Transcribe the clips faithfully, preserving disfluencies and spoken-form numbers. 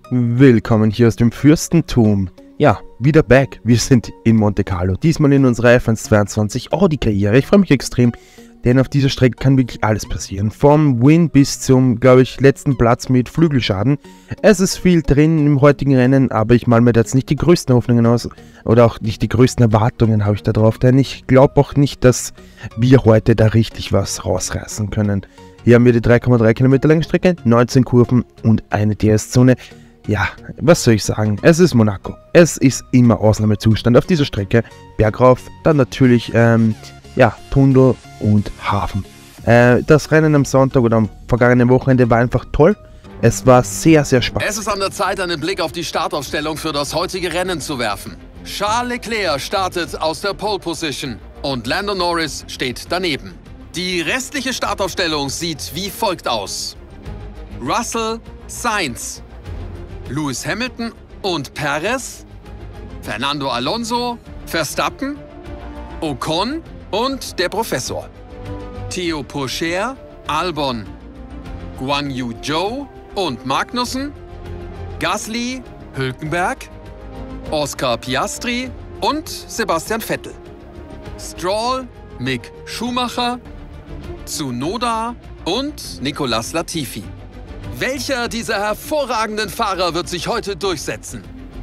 Willkommen hier aus dem Fürstentum. Ja, wieder back. Wir sind in Monte Carlo. Diesmal in unserer F eins zweiundzwanzig Audi-Karriere. Ich freue mich extrem, denn auf dieser Strecke kann wirklich alles passieren. Vom Win bis zum, glaube ich, letzten Platz mit Flügelschaden. Es ist viel drin im heutigen Rennen, aber ich male mir da jetzt nicht die größten Hoffnungen aus. Oder auch nicht die größten Erwartungen habe ich da drauf. Denn ich glaube auch nicht, dass wir heute da richtig was rausreißen können. Hier haben wir die drei Komma drei Kilometer lange Strecke, neunzehn Kurven und eine D S-Zone. Ja, was soll ich sagen? Es ist Monaco. Es ist immer Ausnahmezustand auf dieser Strecke. Bergauf, dann natürlich, ähm, ja, Tunnel und Hafen. Äh, das Rennen am Sonntag oder am vergangenen Wochenende war einfach toll. Es war sehr, sehr spannend. Es ist an der Zeit, einen Blick auf die Startaufstellung für das heutige Rennen zu werfen. Charles Leclerc startet aus der Pole Position und Lando Norris steht daneben. Die restliche Startaufstellung sieht wie folgt aus. Russell, Sainz, Lewis Hamilton und Perez, Fernando Alonso, Verstappen, Ocon und der Professor. Theo Pourchaire, Albon, Guan Yu Zhou und Magnussen, Gasly, Hülkenberg, Oscar Piastri und Sebastian Vettel. Stroll, Mick Schumacher, Tsunoda und Nicolas Latifi. Welcher dieser hervorragenden Fahrer wird sich heute durchsetzen?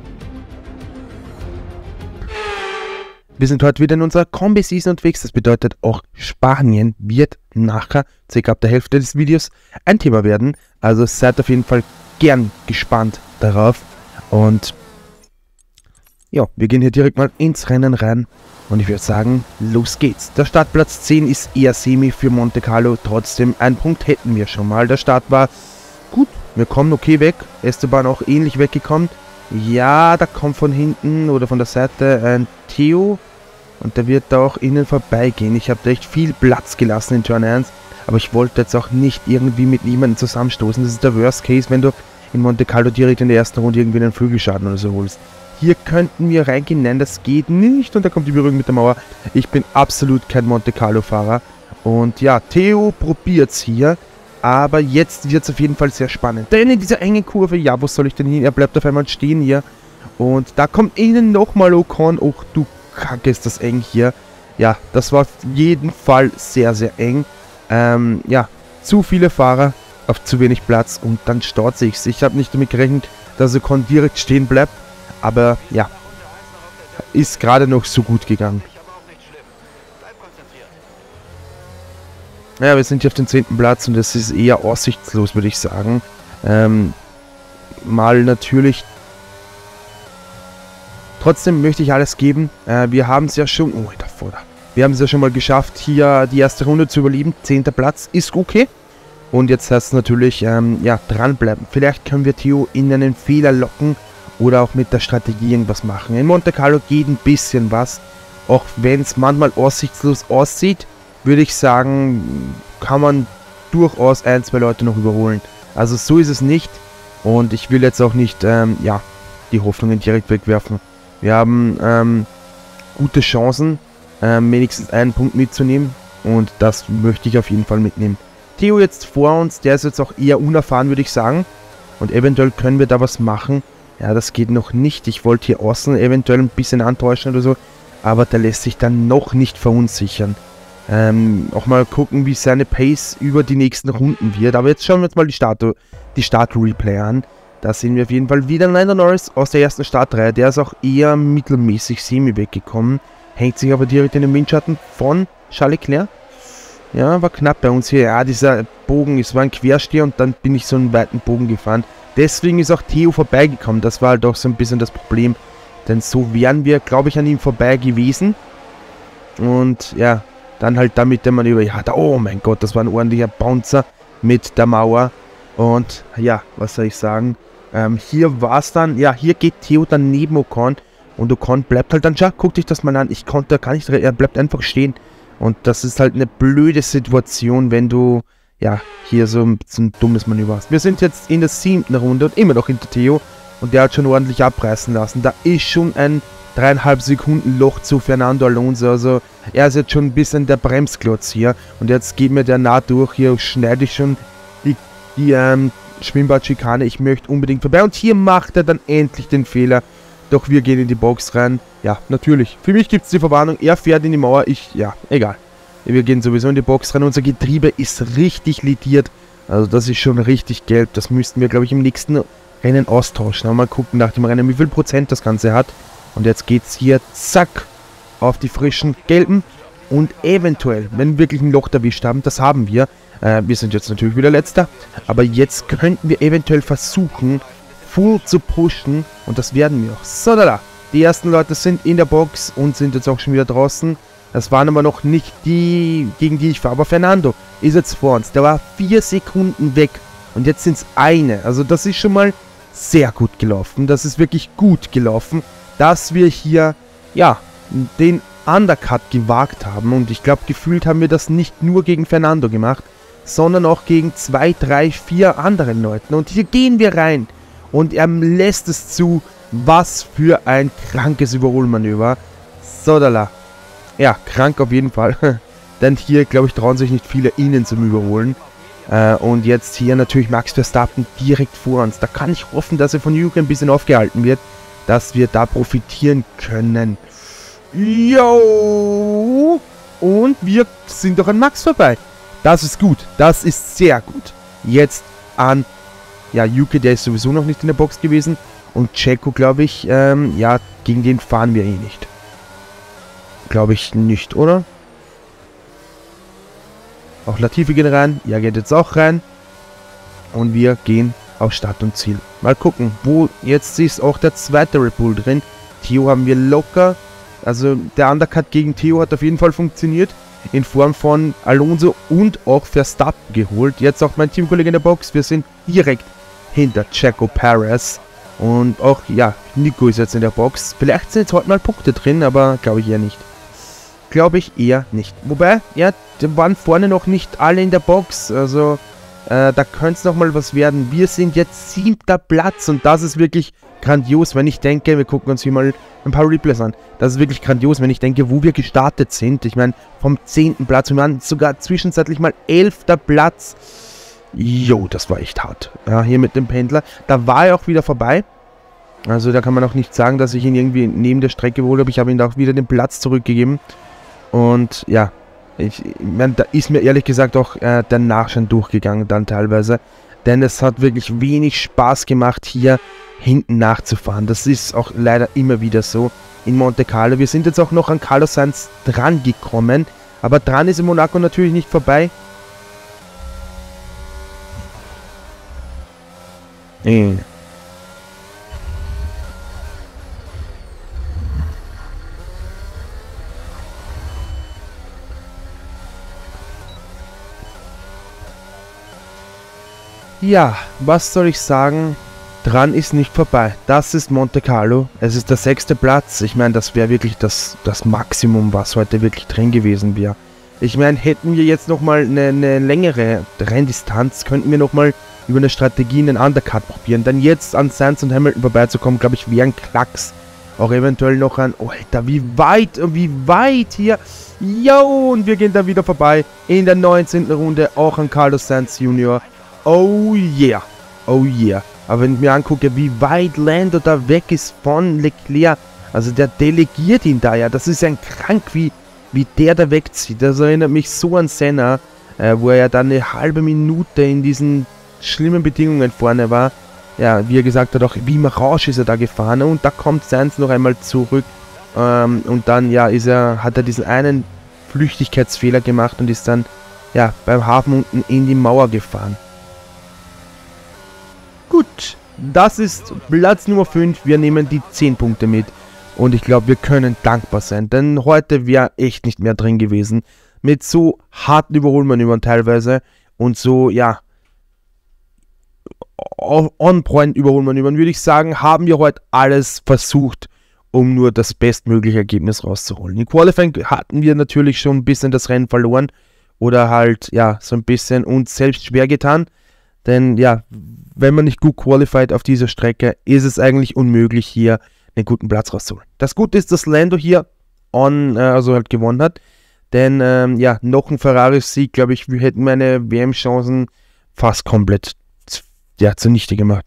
Wir sind heute wieder in unserer Kombi-Season unterwegs. Das bedeutet, auch Spanien wird nachher, circa ab der Hälfte des Videos, ein Thema werden. Also seid auf jeden Fall gern gespannt darauf. Und ja, wir gehen hier direkt mal ins Rennen rein. Und ich würde sagen, los geht's. Der Startplatz zehn ist eher semi für Monte Carlo. Trotzdem, einen Punkt hätten wir schon mal. Der Start war gut, wir kommen okay weg. Esteban auch ähnlich weggekommen. Ja, da kommt von hinten oder von der Seite ein Theo. Und der wird da auch innen vorbeigehen. Ich habe da echt viel Platz gelassen in Turn eins. Aber ich wollte jetzt auch nicht irgendwie mit niemandem zusammenstoßen. Das ist der Worst Case, wenn du in Monte Carlo direkt in der ersten Runde irgendwie einen Flügelschaden oder so holst. Hier könnten wir reingehen. Nein, das geht nicht. Und da kommt die Berührung mit der Mauer. Ich bin absolut kein Monte Carlo-Fahrer. Und ja, Theo probiert's hier. Aber jetzt wird es auf jeden Fall sehr spannend. Denn in dieser engen Kurve, ja, wo soll ich denn hin? Er bleibt auf einmal stehen hier. Und da kommt innen nochmal Ocon. Och, du Kacke, ist das eng hier. Ja, das war auf jeden Fall sehr, sehr eng. Ähm, ja, zu viele Fahrer auf zu wenig Platz. Und dann staut sich's. Ich habe nicht damit gerechnet, dass Ocon direkt stehen bleibt. Aber ja, ist gerade noch so gut gegangen. Ja, wir sind hier auf dem zehnten Platz und das ist eher aussichtslos, würde ich sagen. Ähm, mal natürlich. Trotzdem möchte ich alles geben. Äh, wir haben es ja schon. Oh, davor da. Wir haben es ja schon mal geschafft, hier die erste Runde zu überleben. zehnter Platz ist okay. Und jetzt heißt es natürlich, ähm, ja, dranbleiben. Vielleicht können wir Theo in einen Fehler locken oder auch mit der Strategie irgendwas machen. In Monte Carlo geht ein bisschen was. Auch wenn es manchmal aussichtslos aussieht, würde ich sagen, kann man durchaus ein, zwei Leute noch überholen. Also so ist es nicht. Und ich will jetzt auch nicht, ähm, ja, die Hoffnungen direkt wegwerfen. Wir haben ähm, gute Chancen, ähm, wenigstens einen Punkt mitzunehmen. Und das möchte ich auf jeden Fall mitnehmen. Theo jetzt vor uns, der ist jetzt auch eher unerfahren, würde ich sagen. Und eventuell können wir da was machen. Ja, das geht noch nicht. Ich wollte hier außen eventuell ein bisschen antäuschen oder so. Aber der lässt sich dann noch nicht verunsichern. Ähm, auch mal gucken, wie seine Pace über die nächsten Runden wird. Aber jetzt schauen wir uns mal die Start, die Start-Replay an. Da sehen wir auf jeden Fall wieder Lando Norris aus der ersten Startreihe. Der ist auch eher mittelmäßig semi weggekommen. Hängt sich aber direkt in den Windschatten von Charles Leclerc. Ja, war knapp bei uns hier. Ja, dieser Bogen, es war ein Quersteher und dann bin ich so einen weiten Bogen gefahren. Deswegen ist auch Theo vorbeigekommen. Das war halt auch so ein bisschen das Problem. Denn so wären wir, glaube ich, an ihm vorbei gewesen. Und ja, dann halt damit der Manöver. Ja, da, oh mein Gott, das war ein ordentlicher Bouncer mit der Mauer. Und ja, was soll ich sagen? Ähm, hier war es dann, ja, hier geht Theo dann neben Ocon. Und Ocon bleibt halt dann, schau, guck dich das mal an. Ich konnte gar nicht, er bleibt einfach stehen. Und das ist halt eine blöde Situation, wenn du, ja, hier so, so ein dummes Manöver hast. Wir sind jetzt in der siebten Runde und immer noch hinter Theo. Und der hat schon ordentlich abreißen lassen. Da ist schon ein dreieinhalb Sekunden Loch zu Fernando Alonso. Also er ist jetzt schon ein bisschen der Bremsklotz hier. Und jetzt geht mir der nah durch. Hier schneide ich schon die, die ähm, Schwimmbadschikane, ich möchte unbedingt vorbei. Und hier macht er dann endlich den Fehler. Doch wir gehen in die Box rein. Ja, natürlich. Für mich gibt es die Verwarnung. Er fährt in die Mauer. Ich, ja, egal. Wir gehen sowieso in die Box rein. Unser Getriebe ist richtig lediert. Also das ist schon richtig gelb. Das müssten wir, glaube ich, im nächsten Rennen austauschen. Mal gucken nach dem Rennen, wie viel Prozent das Ganze hat. Und jetzt geht es hier, zack, auf die frischen gelben. Und eventuell, wenn wir wirklich ein Loch erwischt haben, das haben wir. Äh, wir sind jetzt natürlich wieder Letzter. Aber jetzt könnten wir eventuell versuchen, full zu pushen. Und das werden wir auch. So, da, da. Die ersten Leute sind in der Box und sind jetzt auch schon wieder draußen. Das waren aber noch nicht die, gegen die ich fahre. Aber Fernando ist jetzt vor uns. Der war vier Sekunden weg. Und jetzt sind es eine. Also das ist schon mal sehr gut gelaufen. Das ist wirklich gut gelaufen, dass wir hier, ja, den Undercut gewagt haben. Und ich glaube, gefühlt haben wir das nicht nur gegen Fernando gemacht, sondern auch gegen zwei, drei, vier anderen Leuten. Und hier gehen wir rein. Und er lässt es zu. Was für ein krankes Überholmanöver. So, da la. Ja, krank auf jeden Fall. Denn hier, glaube ich, trauen sich nicht viele innen zum Überholen. Äh, und jetzt hier natürlich Max Verstappen direkt vor uns. Da kann ich hoffen, dass er von Yuki ein bisschen aufgehalten wird, dass wir da profitieren können. Jo! Und wir sind doch an Max vorbei. Das ist gut. Das ist sehr gut. Jetzt an, ja, Yuki, der ist sowieso noch nicht in der Box gewesen. Und Checo, glaube ich, ähm, ja, gegen den fahren wir eh nicht. Glaube ich nicht, oder? Auch Latifi geht rein. Ja, geht jetzt auch rein. Und wir gehen auf Start und Ziel. Mal gucken, wo jetzt ist auch der zweite Red Bull drin. Theo haben wir locker. Also der Undercut gegen Theo hat auf jeden Fall funktioniert. In Form von Alonso und auch Verstappen geholt. Jetzt auch mein Teamkollege in der Box. Wir sind direkt hinter Checo Perez. Und auch, ja, Nico ist jetzt in der Box. Vielleicht sind jetzt heute mal Punkte drin, aber glaube ich eher nicht. Glaube ich eher nicht. Wobei, ja, die waren vorne noch nicht alle in der Box. Also, äh, da könnte es nochmal was werden. Wir sind jetzt siebter Platz und das ist wirklich grandios, wenn ich denke, wir gucken uns hier mal ein paar Replays an. Das ist wirklich grandios, wenn ich denke, wo wir gestartet sind. Ich meine, vom zehnten Platz, wir waren sogar zwischenzeitlich mal elfter Platz. Jo, das war echt hart. Ja, hier mit dem Pendler. Da war er auch wieder vorbei. Also da kann man auch nicht sagen, dass ich ihn irgendwie neben der Strecke geholt habe. Ich habe ihm da auch wieder den Platz zurückgegeben. Und ja, ich, ich meine, da ist mir ehrlich gesagt auch äh, der Nachschein durchgegangen dann teilweise. Denn es hat wirklich wenig Spaß gemacht, hier hinten nachzufahren. Das ist auch leider immer wieder so in Monte Carlo. Wir sind jetzt auch noch an Carlos Sainz dran gekommen. Aber dran ist in Monaco natürlich nicht vorbei. Nee. Ja, was soll ich sagen? Dran ist nicht vorbei. Das ist Monte Carlo. Es ist der sechste Platz. Ich meine, das wäre wirklich das, das Maximum, was heute wirklich drin gewesen wäre. Ich meine, hätten wir jetzt nochmal eine, eine längere Renndistanz, könnten wir nochmal über eine Strategie einen Undercut probieren. Dann jetzt an Sainz und Hamilton vorbeizukommen, glaube ich, wäre ein Klacks. Auch eventuell noch ein... Oh, Alter, wie weit, wie weit hier. Jo, und wir gehen dann wieder vorbei. In der neunzehnten Runde auch an Carlos Sainz Junior Oh yeah. Oh yeah. Aber wenn ich mir angucke, wie weit Lando da weg ist von Leclerc. Also der delegiert ihn da ja. Das ist ein krank, wie, wie der da wegzieht. Das erinnert mich so an Senna, äh, wo er ja dann eine halbe Minute in diesen schlimmen Bedingungen vorne war. Ja, wie er gesagt hat, auch wie im Rausch ist er da gefahren. Und da kommt Sainz noch einmal zurück. Ähm, und dann, ja, ist er, hat er diesen einen Flüchtigkeitsfehler gemacht und ist dann, ja, beim Hafen unten in die Mauer gefahren. Gut, das ist Platz Nummer fünf. Wir nehmen die zehn Punkte mit. Und ich glaube, wir können dankbar sein. Denn heute wäre echt nicht mehr drin gewesen. Mit so harten Überholmanövern teilweise. Und so, ja, on-point Überholmanövern, würde ich sagen, haben wir heute alles versucht, um nur das bestmögliche Ergebnis rauszuholen. In Qualifying hatten wir natürlich schon ein bisschen das Rennen verloren. Oder halt, ja, so ein bisschen uns selbst schwer getan. Denn, ja, wenn man nicht gut qualified auf dieser Strecke, ist es eigentlich unmöglich, hier einen guten Platz rauszuholen. Das Gute ist, dass Lando hier on, äh, also halt gewonnen hat. Denn, ähm, ja, noch ein Ferrari-Sieg, glaube ich, wir hätten meine W M-Chancen fast komplett Der hat zunichte gemacht.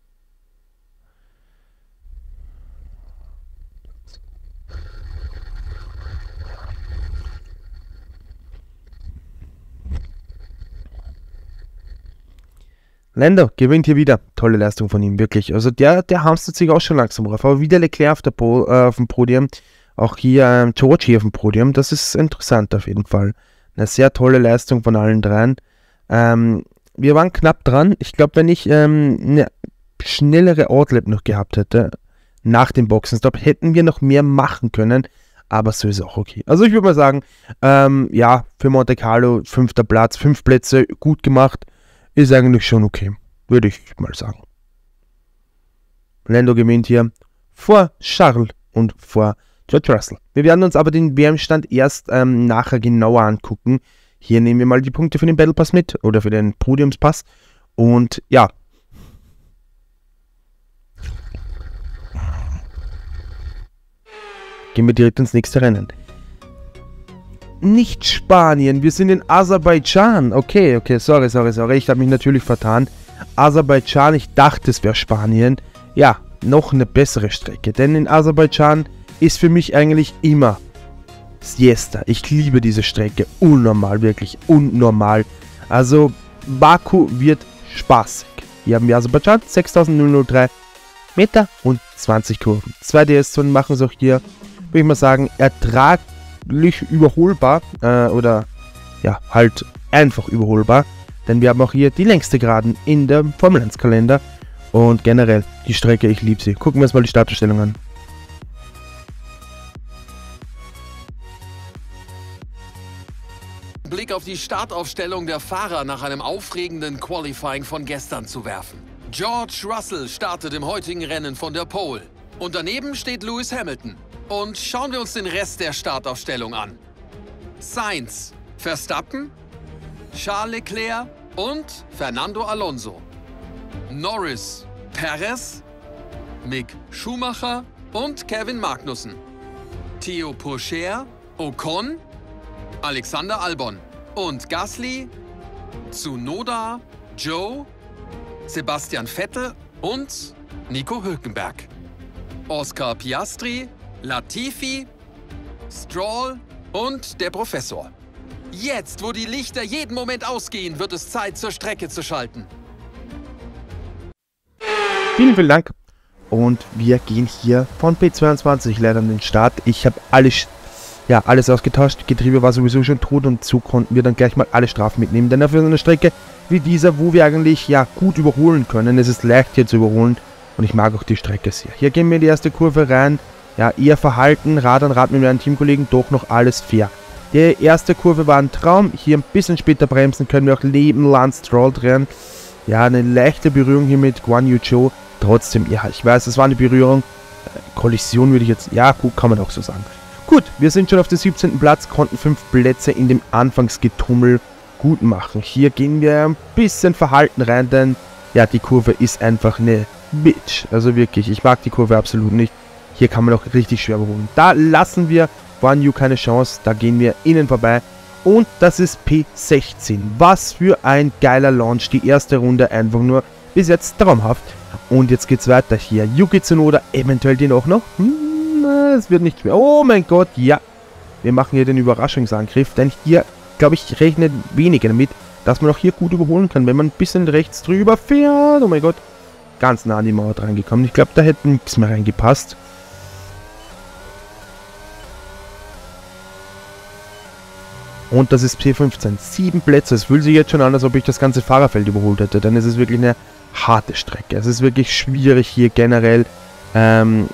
Lando gewinnt hier wieder. Tolle Leistung von ihm, wirklich. Also der, der hamstert sich auch schon langsam drauf. Aber wieder Leclerc auf, der po, äh, auf dem Podium. Auch hier ähm, George hier auf dem Podium. Das ist interessant auf jeden Fall. Eine sehr tolle Leistung von allen dreien. Ähm, wir waren knapp dran. Ich glaube, wenn ich ähm, eine schnellere Outlap noch gehabt hätte, nach dem Boxenstopp, hätten wir noch mehr machen können. Aber so ist auch okay. Also ich würde mal sagen, ähm, ja, für Monte Carlo, fünfter Platz, fünf Plätze, gut gemacht. Ist eigentlich schon okay, würde ich mal sagen. Lando gewinnt hier vor Charles und vor George Russell. Wir werden uns aber den W M-Stand erst ähm, nachher genauer angucken. Hier nehmen wir mal die Punkte für den Battle Pass mit oder für den Podiumspass. Und ja. Gehen wir direkt ins nächste Rennen. Nicht Spanien, wir sind in Aserbaidschan. Okay, okay, sorry, sorry, sorry. Ich habe mich natürlich vertan. Aserbaidschan, ich dachte, es wäre Spanien. Ja, noch eine bessere Strecke. Denn in Aserbaidschan ist für mich eigentlich immer Siesta. Ich liebe diese Strecke. Unnormal, wirklich unnormal. Also, Baku wird spaßig. Hier haben wir Aserbaidschan, sechstausenddrei Meter und zwanzig Kurven. zwei D S-Zonen machen es auch hier, würde ich mal sagen, ertraglich überholbar, äh, oder ja, halt einfach überholbar, denn wir haben auch hier die längste Geraden in der Formel eins Kalender und generell die Strecke, ich liebe sie. Gucken wir uns mal die Startaufstellung an. Blick auf die Startaufstellung der Fahrer nach einem aufregenden Qualifying von gestern zu werfen. George Russell startet im heutigen Rennen von der Pole und daneben steht Lewis Hamilton. Und schauen wir uns den Rest der Startaufstellung an. Sainz, Verstappen, Charles Leclerc und Fernando Alonso. Norris, Perez, Mick Schumacher und Kevin Magnussen. Theo Pourchaire, Ocon, Alexander Albon und Gasly, Tsunoda, Joe, Sebastian Vettel und Nico Hülkenberg. Oscar Piastri, Latifi, Stroll und der Professor. Jetzt, wo die Lichter jeden Moment ausgehen, wird es Zeit, zur Strecke zu schalten. Vielen, vielen Dank. Und wir gehen hier von P zweiundzwanzig leider an den Start. Ich habe alles, ja, alles ausgetauscht. Getriebe war sowieso schon tot und so konnten wir dann gleich mal alle Strafen mitnehmen. Denn dafür eine Strecke wie dieser, wo wir eigentlich ja gut überholen können. Es ist leicht hier zu überholen und ich mag auch die Strecke sehr. Hier gehen wir in die erste Kurve rein. Ja, eher verhalten, Rad an Rad mit meinen Teamkollegen, doch noch alles fair. Die erste Kurve war ein Traum. Hier ein bisschen später bremsen können wir auch Leben Lance Stroll drehen. Ja, eine leichte Berührung hier mit Guan Yu Zhou. Trotzdem, ja, ich weiß, es war eine Berührung. Kollision würde ich jetzt, ja gut, kann man auch so sagen. Gut, wir sind schon auf dem siebzehnten Platz, konnten fünf Plätze in dem Anfangsgetummel gut machen. Hier gehen wir ein bisschen verhalten rein, denn ja, die Kurve ist einfach eine Bitch. Also wirklich, ich mag die Kurve absolut nicht. Hier kann man auch richtig schwer überholen. Da lassen wir Guan Yu keine Chance. Da gehen wir innen vorbei. Und das ist P sechzehn. Was für ein geiler Launch. Die erste Runde einfach nur bis jetzt traumhaft. Und jetzt geht's weiter hier. Yuki Tsunoda, eventuell den auch noch. Hm, es wird nicht schwer. Oh mein Gott, ja. Wir machen hier den Überraschungsangriff. Denn hier, glaube ich, rechnet weniger damit, dass man auch hier gut überholen kann. Wenn man ein bisschen rechts drüber fährt. Oh mein Gott. Ganz nah an die Mauer dran gekommen. Ich glaube, da hätte nichts mehr reingepasst. Und das ist P fünfzehn. Sieben Plätze. Es fühlt sich jetzt schon an, als ob ich das ganze Fahrerfeld überholt hätte. Denn es ist wirklich eine harte Strecke. Es ist wirklich schwierig hier generell ähm,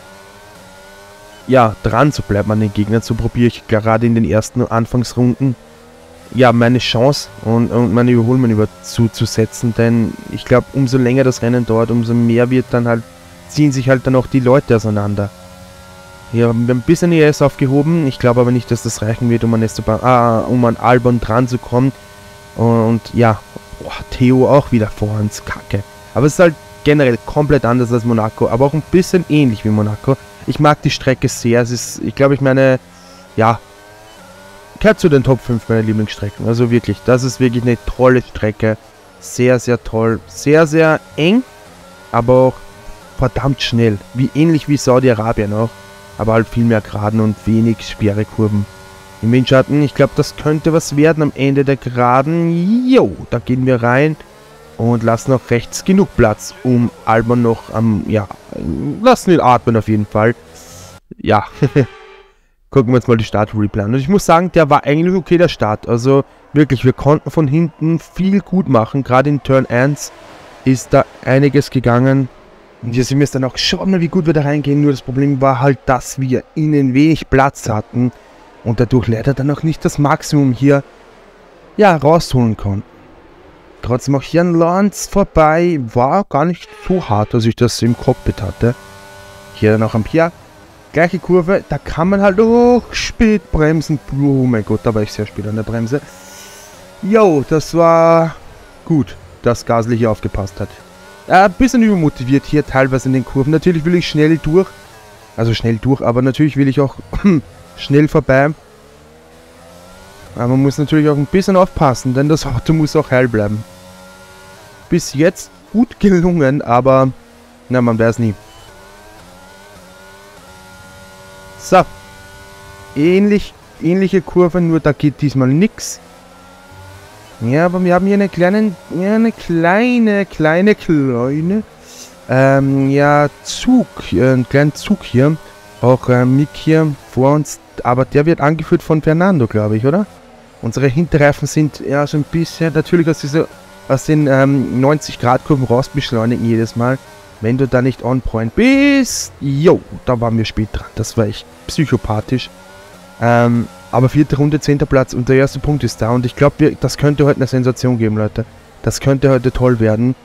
ja, dran zu bleiben an den Gegnern. So probiere ich gerade in den ersten Anfangsrunden ja, meine Chance und, und meine Überholmanöver zuzusetzen. Denn ich glaube, umso länger das Rennen dauert, umso mehr wird dann halt, ziehen sich halt dann auch die Leute auseinander. Hier haben wir ein bisschen E S aufgehoben. Ich glaube aber nicht, dass das reichen wird, um an, Esteban, ah, um an Albon dran zu kommen. Und ja, boah, Theo auch wieder vor uns. Kacke. Aber es ist halt generell komplett anders als Monaco. Aber auch ein bisschen ähnlich wie Monaco. Ich mag die Strecke sehr. Es ist, ich glaube, ich meine, ja, gehört zu den Top fünf meiner Lieblingsstrecken. Also wirklich, das ist wirklich eine tolle Strecke. Sehr, sehr toll. Sehr, sehr eng, aber auch verdammt schnell. Wie ähnlich wie Saudi-Arabien auch. Aber halt viel mehr Geraden und wenig schwere Kurven. Im Windschatten, ich glaube, das könnte was werden am Ende der Geraden. Jo, da gehen wir rein und lassen auch rechts genug Platz, um Albon noch am, ja, lassen ihn atmen auf jeden Fall. Ja, gucken wir uns mal die Start-Replay an. Und ich muss sagen, der war eigentlich okay, der Start. Also wirklich, wir konnten von hinten viel gut machen. Gerade in Turn eins ist da einiges gegangen. Und hier sind wir es dann auch, schaut mal, wie gut wir da reingehen. Nur das Problem war halt, dass wir innen wenig Platz hatten. Und dadurch leider dann auch nicht das Maximum hier, ja, rausholen konnten. Trotzdem auch hier an Lawrence vorbei. War gar nicht so hart, dass ich das im Cockpit hatte. Hier dann auch am Pierre. Gleiche Kurve, da kann man halt auch spät bremsen. Oh mein Gott, da war ich sehr spät an der Bremse. Jo, das war gut, dass Gasly hier aufgepasst hat. Ein bisschen übermotiviert hier teilweise in den Kurven. Natürlich will ich schnell durch. Also schnell durch, aber natürlich will ich auch schnell vorbei. Aber man muss natürlich auch ein bisschen aufpassen, denn das Auto muss auch heil bleiben. Bis jetzt gut gelungen, aber na, man weiß nie. So. Ähnlich, ähnliche Kurve, nur da geht diesmal nichts. Ja, aber wir haben hier eine kleine, ja, eine kleine, kleine, kleine, ähm, ja, Zug, äh, einen kleinen Zug hier. Auch äh, Mick hier vor uns, aber der wird angeführt von Fernando, glaube ich, oder? Unsere Hinterreifen sind ja so ein bisschen, natürlich aus, dieser, aus den ähm, neunzig Grad Kurven raus beschleunigen jedes Mal. Wenn du da nicht on point bist, jo, da waren wir spät dran, das war echt psychopathisch. Ähm, aber vierte Runde, zehnter Platz und der erste Punkt ist da und ich glaube, das könnte heute eine Sensation geben, Leute. Das könnte heute toll werden.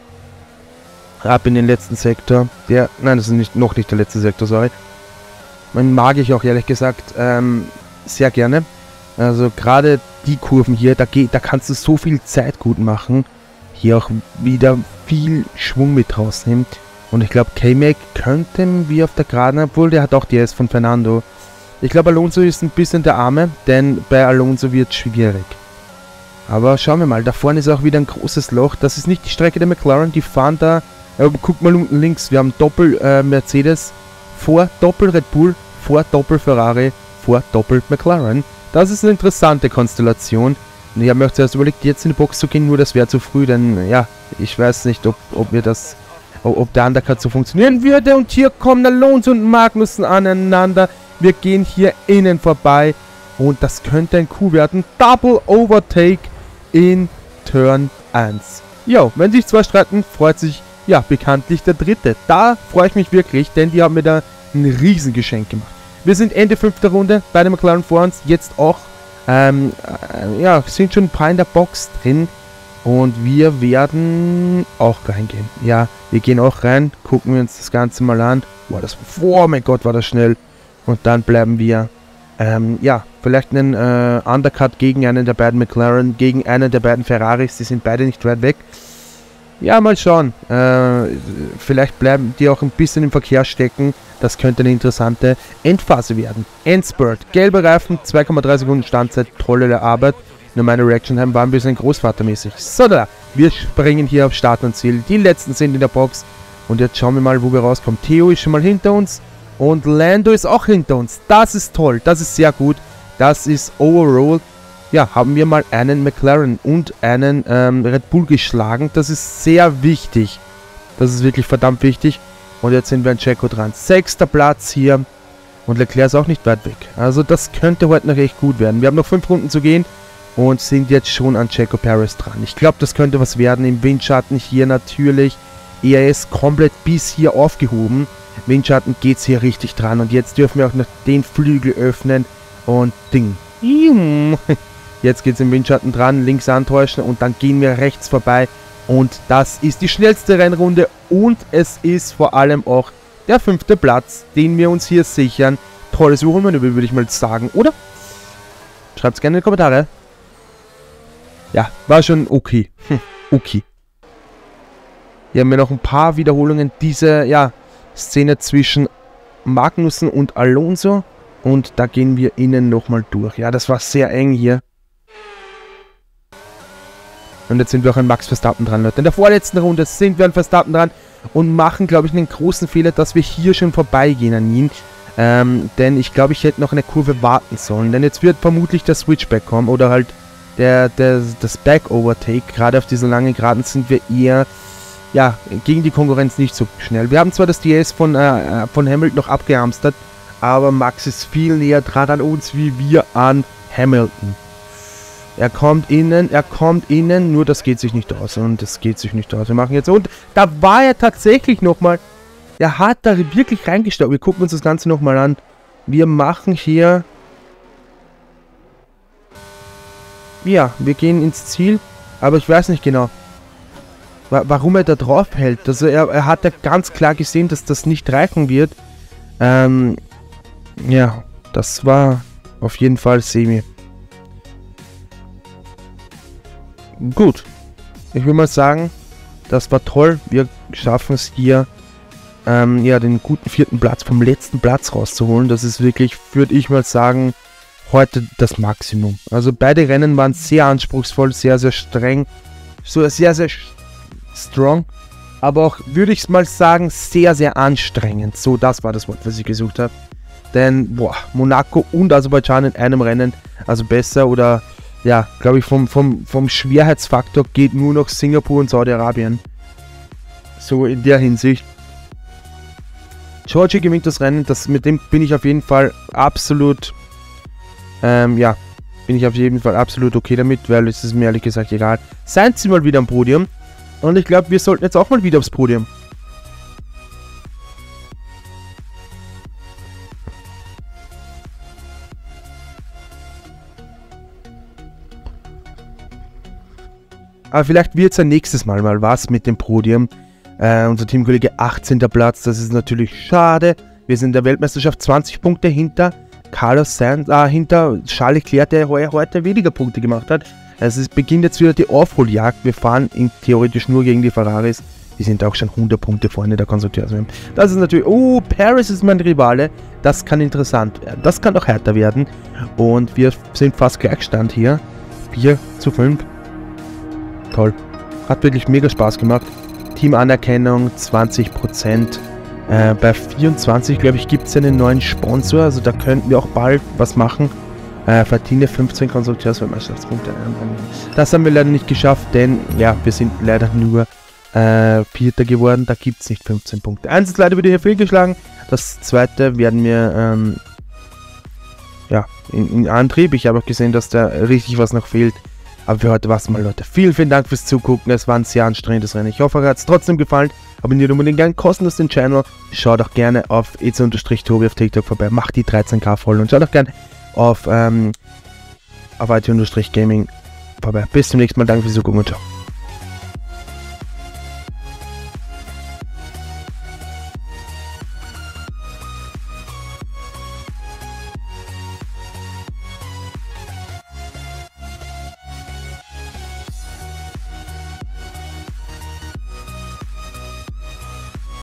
Ab in den letzten Sektor, der, nein, das ist nicht, noch nicht der letzte Sektor, sorry. Man mag ich auch ehrlich gesagt ähm, sehr gerne. Also gerade die Kurven hier, da, geht, da kannst du so viel Zeit gut machen. Hier auch wieder viel Schwung mit rausnimmt. Und ich glaube, K-Mac könnten wir auf der Geraden, obwohl der hat auch D S von Fernando. Ich glaube, Alonso ist ein bisschen der Arme, denn bei Alonso wird es schwierig. Aber schauen wir mal, da vorne ist auch wieder ein großes Loch. Das ist nicht die Strecke der McLaren, die fahren da. Äh, guck mal unten links, wir haben Doppel äh, Mercedes vor Doppel Red Bull, vor Doppel Ferrari, vor Doppel McLaren. Das ist eine interessante Konstellation. Und ich habe mir zuerst überlegt, jetzt in die Box zu gehen, nur das wäre zu früh, denn ja, ich weiß nicht, ob, ob mir das, ob der Undercut so funktionieren würde. Und hier kommen Alonso und Magnussen aneinander. Wir gehen hier innen vorbei und das könnte ein Coup werden. Double Overtake in Turn eins. Jo, wenn sich zwei streiten, freut sich ja bekanntlich der Dritte. Da freue ich mich wirklich, denn die haben mir da ein Riesengeschenk gemacht. Wir sind Ende fünfter Runde, beide McLaren vor uns, jetzt auch, ähm, äh, ja, sind schon ein paar in der Box drin und wir werden auch reingehen. Ja, wir gehen auch rein, gucken wir uns das Ganze mal an. Boah, das, oh mein Gott, war das schnell. Und dann bleiben wir, ähm, ja, vielleicht einen äh, Undercut gegen einen der beiden McLaren, gegen einen der beiden Ferraris, die sind beide nicht weit weg. Ja, mal schauen. Äh, vielleicht bleiben die auch ein bisschen im Verkehr stecken. Das könnte eine interessante Endphase werden. Endspurt. Gelbe Reifen, zwei Komma drei Sekunden Standzeit. Tolle Arbeit. Nur meine Reaction Time war ein bisschen großvatermäßig. So, da. Wir springen hier auf Start und Ziel. Die letzten sind in der Box. Und jetzt schauen wir mal, wo wir rauskommen. Theo ist schon mal hinter uns. Und Lando ist auch hinter uns. Das ist toll. Das ist sehr gut. Das ist overall. Ja, haben wir mal einen McLaren und einen ähm, Red Bull geschlagen. Das ist sehr wichtig. Das ist wirklich verdammt wichtig. Und jetzt sind wir an Checo dran. Sechster Platz hier. Und Leclerc ist auch nicht weit weg. Also das könnte heute noch echt gut werden. Wir haben noch fünf Runden zu gehen. Und sind jetzt schon an Checo Perez dran. Ich glaube, das könnte was werden. Im Windschatten hier natürlich. Er ist komplett bis hier aufgehoben. Windschatten geht es hier richtig dran. Und jetzt dürfen wir auch noch den Flügel öffnen. Und Ding. Jetzt geht es im Windschatten dran, links antäuschen und dann gehen wir rechts vorbei. Und das ist die schnellste Rennrunde und es ist vor allem auch der fünfte Platz, den wir uns hier sichern. Tolles Überholmanöver, würde ich mal sagen, oder? Schreibt es gerne in die Kommentare. Ja, war schon okay. Hm, okay. Hier haben wir noch ein paar Wiederholungen. Diese, ja, Szene zwischen Magnussen und Alonso. Und da gehen wir innen nochmal durch. Ja, das war sehr eng hier. Und jetzt sind wir auch an Max Verstappen dran, Leute. In der vorletzten Runde sind wir an Verstappen dran und machen, glaube ich, einen großen Fehler, dass wir hier schon vorbeigehen an ihn. Ähm, denn ich glaube, ich hätte noch eine Kurve warten sollen. Denn jetzt wird vermutlich der Switchback kommen oder halt der, der, das Back-Overtake. Gerade auf diesen langen Geraden sind wir eher, ja, gegen die Konkurrenz nicht so schnell. Wir haben zwar das D S von, äh, von Hamilton noch abgehamstert, aber Max ist viel näher dran an uns, wie wir an Hamilton. Er kommt innen, er kommt innen, nur das geht sich nicht aus. Und das geht sich nicht aus. Wir machen jetzt, und da war er tatsächlich nochmal, er hat da wirklich reingestaubt. Wir gucken uns das Ganze nochmal an. Wir machen hier, ja, wir gehen ins Ziel, aber ich weiß nicht genau, wa warum er da drauf hält. Also er, er hat ja ganz klar gesehen, dass das nicht reichen wird. Ähm, ja, das war auf jeden Fall semi. Gut, ich will mal sagen, das war toll. Wir schaffen es hier, ähm, ja, den guten vierten Platz vom letzten Platz rauszuholen. Das ist wirklich, würde ich mal sagen, heute das Maximum. Also beide Rennen waren sehr anspruchsvoll, sehr, sehr streng, so sehr, sehr strong, aber auch, würde ich mal sagen, sehr, sehr anstrengend. So, das war das Wort, was ich gesucht habe. Denn, boah, Monaco und Aserbaidschan in einem Rennen, also besser oder... Ja, glaube ich, vom, vom, vom Schwerheitsfaktor geht nur noch Singapur und Saudi-Arabien. So in der Hinsicht. Georgie gewinnt das Rennen, das, mit dem bin ich auf jeden Fall absolut, ähm, ja, bin ich auf jeden Fall absolut okay damit, weil es ist mir ehrlich gesagt egal. Sainz sind mal wieder am Podium und ich glaube, wir sollten jetzt auch mal wieder aufs Podium. Aber vielleicht wird es ein nächstes Mal mal was mit dem Podium. Äh, unser Teamkollege achtzehnter Platz, das ist natürlich schade. Wir sind in der Weltmeisterschaft zwanzig Punkte hinter Carlos Sainz, äh, hinter Charles Leclerc, der heute weniger Punkte gemacht hat. Also es beginnt jetzt wieder die Aufholjagd. Wir fahren in, theoretisch nur gegen die Ferraris. Die sind auch schon hundert Punkte vorne der Konstrukteurswelt. Das ist natürlich... Oh, Paris ist mein Rivale. Das kann interessant werden. Das kann auch härter werden. Und wir sind fast Gleichstand hier. vier zu fünf. Toll. Hat wirklich mega Spaß gemacht. Teamanerkennung zwanzig Prozent. Äh, bei vierundzwanzig, glaube ich, gibt es einen neuen Sponsor. Also da könnten wir auch bald was machen. Äh, verdiene fünfzehn Konstrukteursweltmeisterschaftspunkte. Das haben wir leider nicht geschafft, denn ja, wir sind leider nur äh, Vierter geworden. Da gibt es nicht fünfzehn Punkte. Eins ist leider wieder hier fehlgeschlagen. Das zweite werden wir ähm, ja, in, in Antrieb. Ich habe auch gesehen, dass da richtig was noch fehlt. Aber für heute war es mal, Leute. Vielen, vielen Dank fürs Zugucken. Es war ein sehr anstrengendes Rennen. Ich hoffe, euch hat es trotzdem gefallen. Abonniert unbedingt gerne kostenlos den Channel. Schaut auch gerne auf eze-tobi auf TikTok vorbei. Macht die dreizehn K voll. Und schaut auch gerne auf, ähm, auf I T-Gaming vorbei. Bis zum nächsten Mal. Danke fürs Zugucken und ciao.